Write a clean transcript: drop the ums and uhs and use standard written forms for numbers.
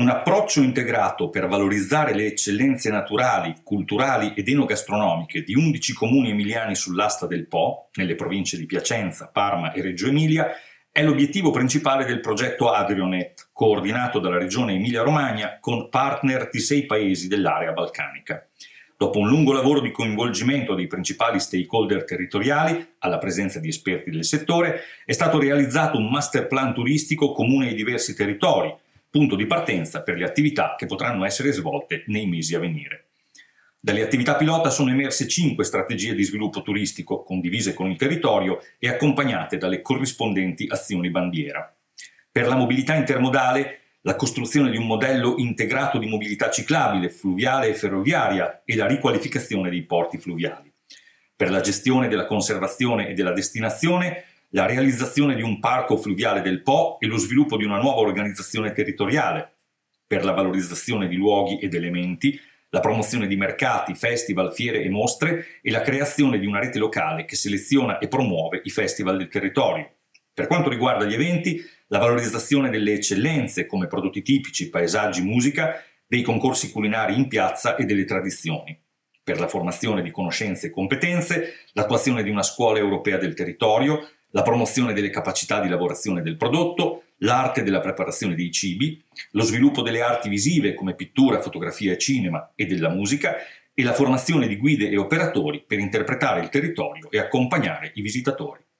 Un approccio integrato per valorizzare le eccellenze naturali, culturali ed enogastronomiche di 11 comuni emiliani sull'asta del Po, nelle province di Piacenza, Parma e Reggio Emilia, è l'obiettivo principale del progetto Adrionet, coordinato dalla Regione Emilia-Romagna con partner di 6 paesi dell'area balcanica. Dopo un lungo lavoro di coinvolgimento dei principali stakeholder territoriali, alla presenza di esperti del settore, è stato realizzato un master plan turistico comune ai diversi territori, punto di partenza per le attività che potranno essere svolte nei mesi a venire. Dalle attività pilota sono emerse 5 strategie di sviluppo turistico condivise con il territorio e accompagnate dalle corrispondenti azioni bandiera. Per la mobilità intermodale, la costruzione di un modello integrato di mobilità ciclabile, fluviale e ferroviaria e la riqualificazione dei porti fluviali. Per la gestione della conservazione e della destinazione, la realizzazione di un parco fluviale del Po e lo sviluppo di una nuova organizzazione territoriale. Per la valorizzazione di luoghi ed elementi, la promozione di mercati, festival, fiere e mostre e la creazione di una rete locale che seleziona e promuove i festival del territorio. Per quanto riguarda gli eventi, la valorizzazione delle eccellenze come prodotti tipici, paesaggi, musica, dei concorsi culinari in piazza e delle tradizioni. Per la formazione di conoscenze e competenze, l'attuazione di una scuola europea del territorio, la promozione delle capacità di lavorazione del prodotto, l'arte della preparazione dei cibi, lo sviluppo delle arti visive come pittura, fotografia e cinema e della musica e la formazione di guide e operatori per interpretare il territorio e accompagnare i visitatori.